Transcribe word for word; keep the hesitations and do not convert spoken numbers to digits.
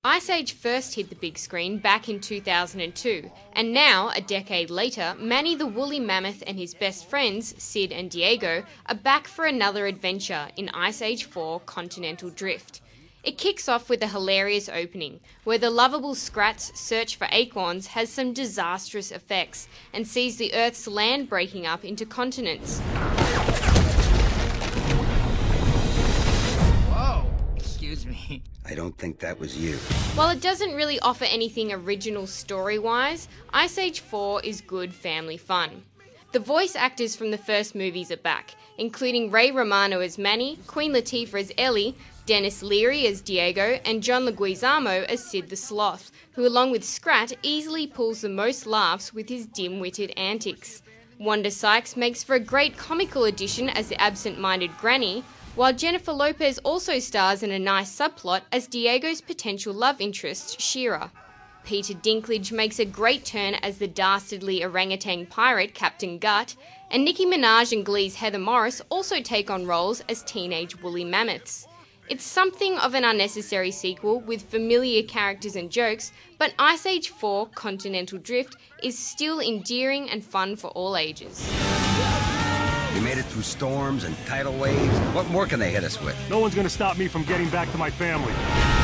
Ice Age first hit the big screen back in two thousand two, and now, a decade later, Manny the Woolly Mammoth and his best friends, Sid and Diego, are back for another adventure in Ice Age four Continental Drift. It kicks off with a hilarious opening, where the lovable Scrat's search for acorns has some disastrous effects, and sees the Earth's land breaking up into continents. Whoa, excuse me. I don't think that was you. While it doesn't really offer anything original story-wise, Ice Age four is good family fun. The voice actors from the first movies are back, including Ray Romano as Manny, Queen Latifah as Ellie, Dennis Leary as Diego, and John Leguizamo as Sid the Sloth, who along with Scrat easily pulls the most laughs with his dim-witted antics. Wanda Sykes makes for a great comical addition as the absent-minded granny, while Jennifer Lopez also stars in a nice subplot as Diego's potential love interest, Shira. Peter Dinklage makes a great turn as the dastardly orangutan pirate Captain Gut, and Nicki Minaj and Glee's Heather Morris also take on roles as teenage woolly mammoths. It's something of an unnecessary sequel with familiar characters and jokes, but Ice Age four Continental Drift is still endearing and fun for all ages. We made it through storms and tidal waves. What more can they hit us with? No one's gonna stop me from getting back to my family.